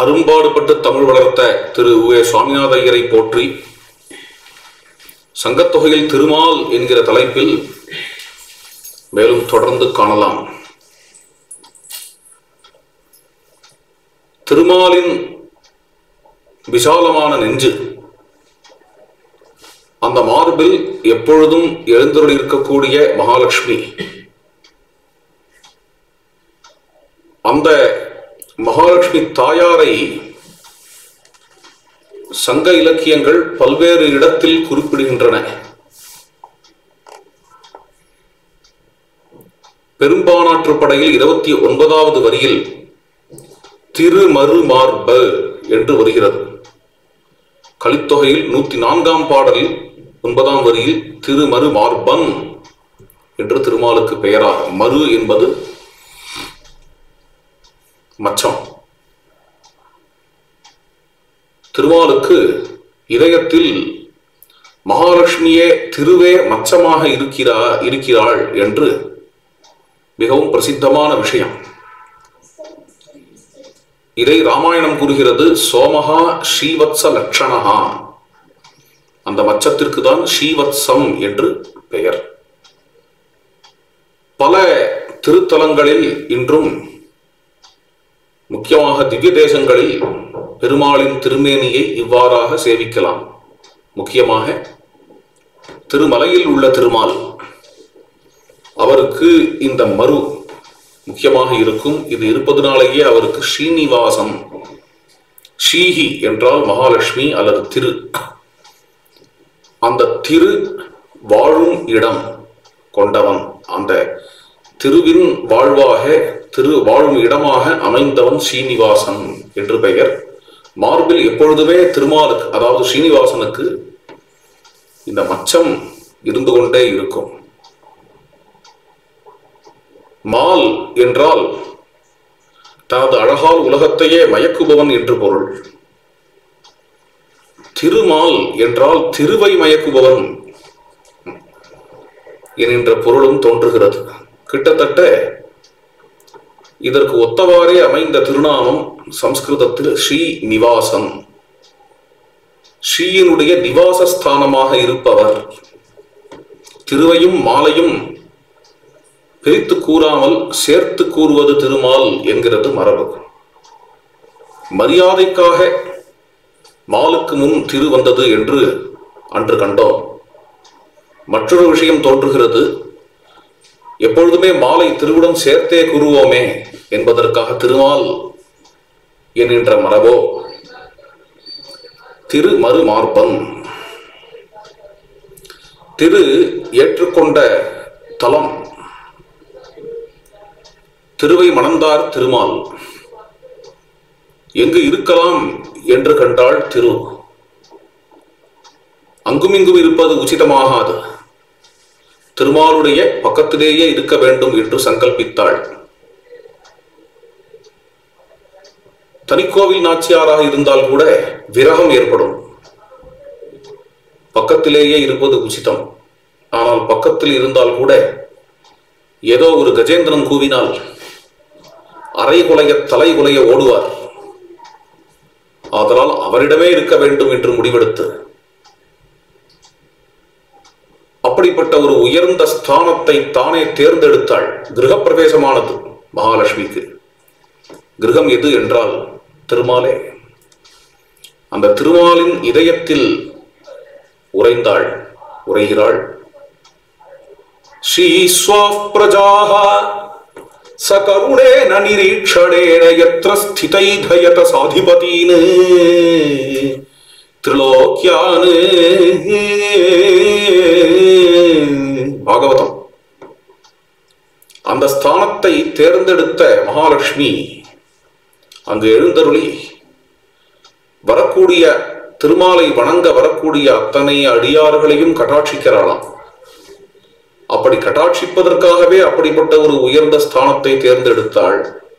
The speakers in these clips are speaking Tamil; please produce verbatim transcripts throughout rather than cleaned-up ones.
அரும்பாடுபட்டு தமிழ் வளர்த்த திரு உ ஏ சுவாமிநாத ஐயரை போற்றி சங்கத்தொகையில் திருமால் என்கிற தலைப்பில் மேலும் தொடர்ந்து காணலாம். திருமாலின் விசாலமான நெஞ்சு, அந்த மார்பில் எப்பொழுதும் எழுந்தருளி இருக்கக்கூடிய மகாலட்சுமி, அந்த மகாலட்சுமி தாயாரை சங்க இலக்கியங்கள் பல்வேறு இடத்தில் குறிப்பிடுகின்றன. பெரும்பானாற்று படையில் இருபத்தி ஒன்பதாவது வரியில் திருமரு மார்ப என்று வருகிறது. கலித்தொகையில் நூத்தி நான்காம் பாடலில் ஒன்பதாம் வரியில் திருமரு மார்பன் என்று திருமாலுக்கு பெயராகும். மரு என்பது மச்சம். திருமாலுக்கு இதயத்தில் மகாலட்சுமியே திருவே மச்சமாக இருக்கிறா இருக்கிறாள் என்று மிகவும் பிரசித்தமான விஷயம். இதை ராமாயணம் கூறுகிறது. சோமஹா ஸ்ரீவத்ச லட்சணஹா, அந்த மச்சத்திற்கு தான் ஸ்ரீவத்சம் என்று பெயர். பல திருத்தலங்களில் இன்றும், முக்கியமாக திவ்ய தேசங்களில் பெருமாளின் திருமேனியை இவ்வாறாக சேவிக்கலாம். முக்கியமாக திருமலையில் உள்ள திருமால், அவருக்கு இந்த மரு முக்கியமாக இருக்கும். இது இருப்பதனாலேயே அவருக்கு ஸ்ரீனிவாசம், ஸ்ரீஹி என்றால் மகாலட்சுமி அல்லது திரு, அந்த திரு வாழும் இடம் கொண்டவன், அந்த திருவின் வாழ்வாக திரு வாழும் இடமாக அமைந்தவன் ஸ்ரீனிவாசன் என்று பெயர். மார்பில் எப்பொழுதுமே திருமாலுக்கு, அதாவது ஸ்ரீனிவாசனுக்கு இந்த மச்சம் இருந்து கொண்டே இருக்கும். மால் என்றால் தனது அழகால் உலகத்தையே மயக்குபவன் என்று பொருள். திருமால் என்றால் திருவை மயக்குபவன் என்கின்ற பொருளும் தோன்றுகிறது. கிட்டத்தட்ட இதற்கு ஒத்தவாறே அமைந்த திருநாமம் சம்ஸ்கிருதத்தில் ஸ்ரீ நிவாசன், ஸ்ரீயினுடைய நிவாசஸ்தானமாக இருப்பவர். திருவையும் மாலையும் பிரித்து கூறாமல் சேர்த்து கூறுவது திருமால் என்கிறது மரபு. மரியாதைக்காக மாலுக்கு முன் திரு வந்தது என்று அன்று கண்டோம். மற்றொரு விஷயம் தோன்றுகிறது. எப்பொழுதுமே மாலை திருவுடன் சேர்த்தே கூறுவோமே என்பதற்காக திருமால் என்கின்ற மரபோ. திரு மரு மார்பன், திரு ஏற்றுக்கொண்ட தலம். திருவை மணந்தார் திருமால். எங்கு இருக்கலாம் என்று கண்டாள் திரு. அங்குமிங்கும் இருப்பது உச்சிதமாகாது, திருமாலுடைய பக்கத்திலேயே இருக்க வேண்டும் என்று சங்கல்பித்தாள். தனிக்கோவில் நாச்சியாராக இருந்தால் கூட விரகம் ஏற்படும். பக்கத்திலேயே இருப்பது உச்சிதம். ஆனால் பக்கத்தில் இருந்தால் கூட ஏதோ ஒரு கஜேந்திரன் கூவினால் அரை குலைய தலை குலைய ஓடுவார். ஆதலால் அவரிடமே இருக்க வேண்டும் என்று முடிவெடுத்து அப்படிப்பட்ட ஒரு உயர்ந்த ஸ்தானத்தை தானே தேர்ந்தெடுத்தாள். கிரகப்பிரவேசமானது மகாலட்சுமிக்கு. கிரகம் எது என்றால் திருமாலே. அந்த திருமாலின் இதயத்தில் உறைந்தாள், உரைகிறாள். ஸ்ரீ ஸ்வப்ரஜாஹ சகருணேன நிரீக்ஷணேன யத்ர ஸ்திதைதயத சாதிபதீன் திரிலோக்யான். பாகவதம். அந்த ஸ்தானத்தை தேர்ந்தெடுத்த மகாலட்சுமி அங்கு எழுந்தருளி வரக்கூடிய திருமாலை வணங்க வரக்கூடிய அத்தனை அடியார்களையும் கட்டாட்சிக்கிறாளாம். அப்படி கட்டாட்சிப்பதற்காகவே அப்படிப்பட்ட ஒரு உயர்ந்த ஸ்தானத்தை தேர்ந்தெடுத்தாள்.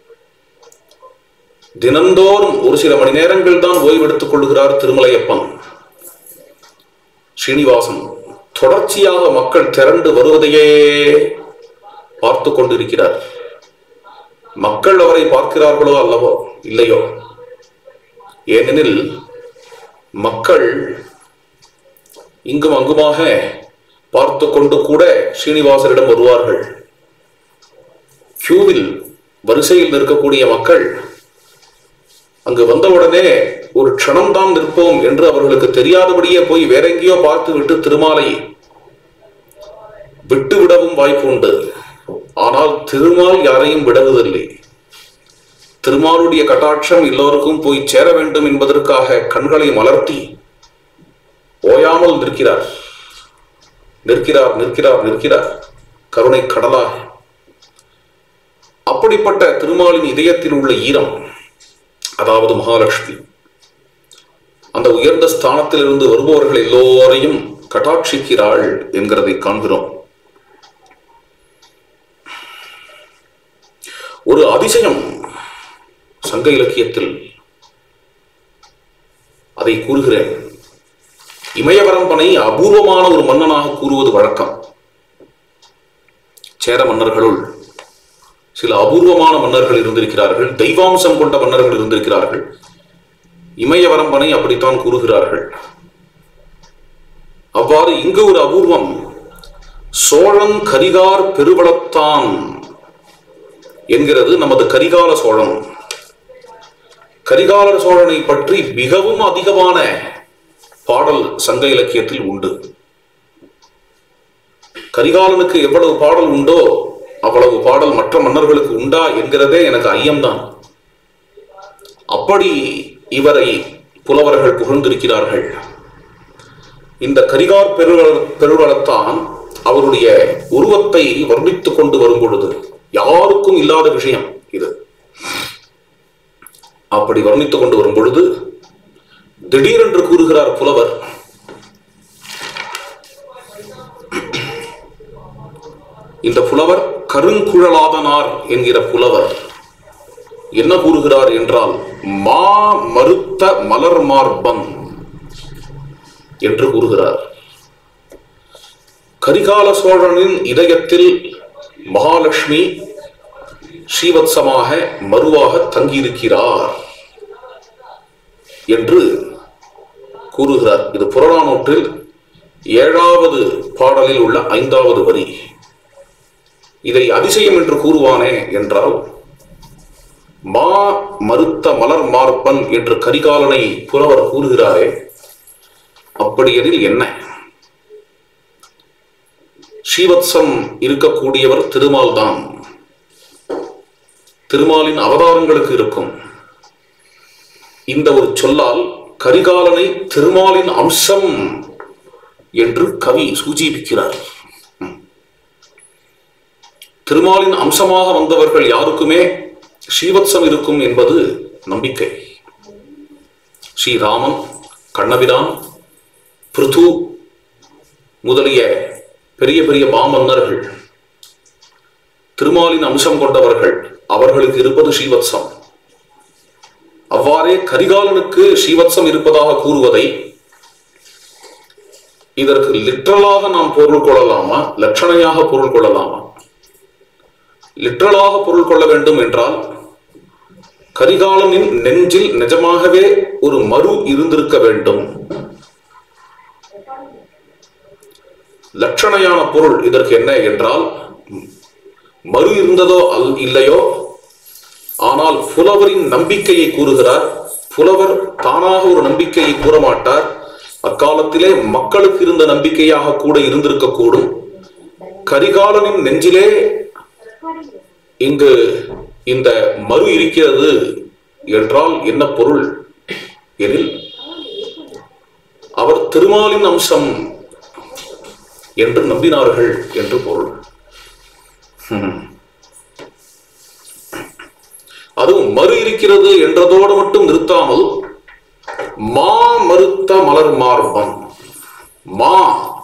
தினந்தோறும் ஒரு சில மணி நேரங்கள் தான் ஓய்வெடுத்துக் கொள்கிறார் திருமலையப்பன். ஸ்ரீனிவாசன் தொடர்ச்சியாக மக்கள் திரண்டு வருவதையே பார்த்து கொண்டிருக்கிறார். மக்கள் அவரை பார்க்கிறார்களோ அல்லவோ இல்லையோ, ஏனெனில் மக்கள் இங்கும் அங்குமாக பார்த்து கொண்டு கூட ஸ்ரீனிவாசரிடம் வருவார்கள். கியூவில் வரிசையில் நிற்கக்கூடிய மக்கள் அங்கு வந்தவுடனே ஒரு க்ஷணம்தான் நிற்போம் என்று அவர்களுக்கு தெரியாதபடியே போய் வேற எங்கேயோ பார்த்து விட்டு திருமாலை விட்டு விடவும் வாய்ப்பு உண்டு. ஆனால் திருமால் யாரையும் விடுவதில்லை. திருமாலுடைய கட்டாட்சம் எல்லோருக்கும் போய் சேர வேண்டும் என்பதற்காக கண்களை மலர்த்தி ஓயாமல் நிற்கிறார் நிற்கிறார் நிற்கிறார் நிற்கிறார் கருணை கடலாக. அப்படிப்பட்ட திருமாலின் இதயத்தில் உள்ள ஈரம், அதாவது மகாலட்சுமி, அந்த உயர்ந்த ஸ்தானத்தில் இருந்து வருபவர்கள் எல்லோரையும் கட்டாட்சிக்கிறாள் என்கிறதை காண்கிறோம். ஒரு அதிசயம் சங்க இலக்கியத்தில், அதை கூறுகிறேன். இமயவரம்பனை அபூர்வமான ஒரு மன்னனாக கூறுவது வழக்கம். சேர மன்னர்களுள் சில அபூர்வமான மன்னர்கள் இருந்திருக்கிறார்கள், தெய்வாம்சம் கொண்ட மன்னர்கள் இருந்திருக்கிறார்கள். இமயவரம்பனை அப்படித்தான் கூறுகிறார்கள். அவ்வாறு இங்கு ஒரு அபூர்வம். சோழன் கரிகார் பெருவளத்தான் என்கிறது நமது கரிகால சோழன். கரிகால சோழனை பற்றி மிகவும் அதிகமான பாடல் சங்க இலக்கியத்தில் உண்டு. கரிகாலனுக்கு எவ்வளவு பாடல் உண்டோ அவ்வளவு பாடல் மற்ற மன்னர்களுக்கு உண்டா என்கிறதே எனக்கு ஐயம்தான். அப்படி இவரை புலவர்கள் புகழ்ந்திருக்கிறார்கள். இந்த கரிகார் பெருவள பெருவளத்தான் அவருடைய உருவத்தை வர்ணித்துக் கொண்டு வரும் பொழுது யாருக்கும் இல்லாத விஷயம் இது. அப்படி வர்ணித்துக் கொண்டு வரும் பொழுது திடீரென்று கூறுகிறார் புலவர், இந்த புலவர் கருங்குழலாதனார் என்கிற புலவர் என்ன கூறுகிறார் என்றால், மா மறுத்த மலர் மார்பன் என்று கூறுகிறார். கரிகால சோழனின் இதயத்தில் மகாலட்சுமி ஸ்ரீவத்சமாக மருவாக தங்கியிருக்கிறார் என்று கூறுகிறார். இது புறநானூற்றில் ஏழாவது பாடலில் உள்ள ஐந்தாவது வரி. இதை அதிசயம் என்று கூறுவானே என்றால், மா மறுத்த மலர் மார்பன் என்று கரிகாலனை புலவர் கூறுகிறாரே, அப்படியெனில் என்ன? ஸ்ரீவத்சம் இருக்கக்கூடியவர் திருமால் தான். திருமாலின் அவதாரங்களுக்கு இருக்கும். இந்த ஒரு சொல்லால் கரிகாலனை திருமாலின் அம்சம் என்று கவி சூச்சிப்பிக்கிறார். திருமாலின் அம்சமாக வந்தவர்கள் யாருக்குமே ஸ்ரீவத்சம் இருக்கும் என்பது நம்பிக்கை. ஸ்ரீராமன், கண்ணபிரான், பிருது முதலிய பெரிய பெரிய மாமன்னர்கள் திருமாலின் அம்சம் கொண்டவர்கள். அவர்களுக்கு இருப்பது ஸ்ரீவத்சம். அவ்வாறே கரிகாலனுக்கு ஸ்ரீவத்சம் இருப்பதாக கூறுவதை இதற்கு லிட்டரலாக நாம் பொருள் கொள்ளலாமா, லட்சணையாக பொருள் கொள்ளலாமா? லிட்டரலாக பொருள் கொள்ள வேண்டும் என்றால், கரிகாலனின் நெஞ்சில் நிஜமாகவே ஒரு மரு இருந்திருக்க வேண்டும். லட்சணையான பொருள் இதற்கு என்ன என்றால், மறு இருந்ததோ அல் இல்லையோ, ஆனால் புலவரின் நம்பிக்கையை கூறுகிறார். புலவர் தானாக ஒரு நம்பிக்கையை கூற மாட்டார். அக்காலத்திலே மக்களுக்கு இருந்த நம்பிக்கையாக கூட இருந்திருக்க கூடும். கரிகாலனின் நெஞ்சிலே இங்கு இந்த மறு இருக்கிறது என்றால் என்ன பொருள் எனில், அவர் திருமாலின் அம்சம் என்று நம்பினார்கள் என்று பொருள். அதுவும் மறு இருக்கிறது என்றதோடு மட்டும் நிறுத்தாமல், மா மறுத்த மலர் மார்பன், மா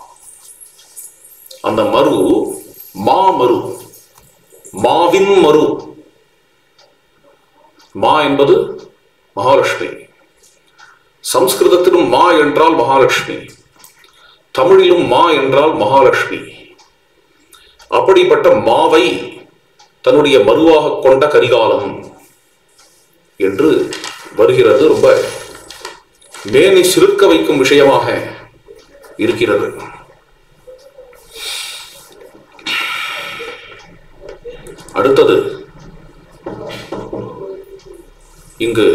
அந்த மறு, மா மறு, மாவின் மறு. மா என்பது மகாலட்சுமி. சம்ஸ்கிருதத்திலும் மா என்றால் மகாலட்சுமி, தமிழிலும் மா என்றால் மகாலட்சுமி. அப்படிப்பட்ட மாவை தன்னுடைய மருவாக கொண்ட கரிகாலன் என்று வருகிறது. ரொம்ப மேனி சிலிர்க்க வைக்கும் விஷயமாக இருக்கிறது. அடுத்தது இங்கு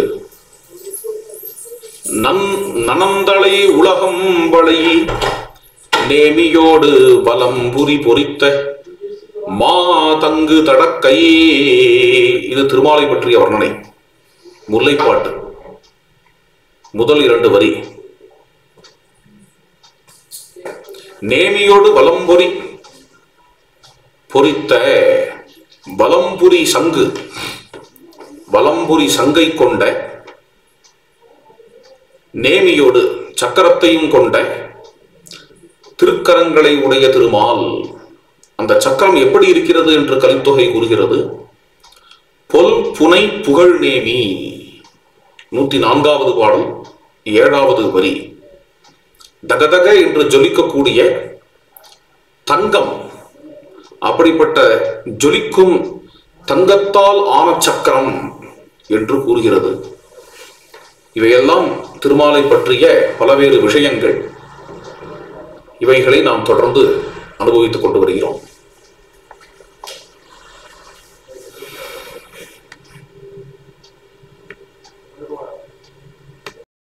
நன் நனந்தளை உலகம் வளை நேமியோடு பலம் புரி பொறித்த மா தங்கு தடக்கை. இது திருமாலை பற்றிய வர்ணனை, முல்லைப்பாட்டு, முதல் இரண்டு வரி. நேமியோடு பலம்பொறி பொறித்த பலம்புரி சங்கு, பலம்புரி சங்கை கொண்ட, நேமியோடு சக்கரத்தையும் கொண்ட திருக்கரங்களை உடைய திருமால். அந்த சக்கரம் எப்படி இருக்கிறது என்று கலித்தொகை கூறுகிறது. பொல் புனை புகழ் நேமி, நூத்தி நான்காவது பாடல், ஏழாவது வரி. தகதக என்று ஜொலிக்கக்கூடிய தங்கம், அப்படிப்பட்ட ஜொலிக்கும் தங்கத்தால் ஆன சக்கரம் என்று கூறுகிறது. இவையெல்லாம் திருமாலை பற்றிய பல்வேறு விஷயங்கள். இவைகளை நாம் தொடர்ந்து அனுபவித்துக் கொண்டு வருகிறோம்.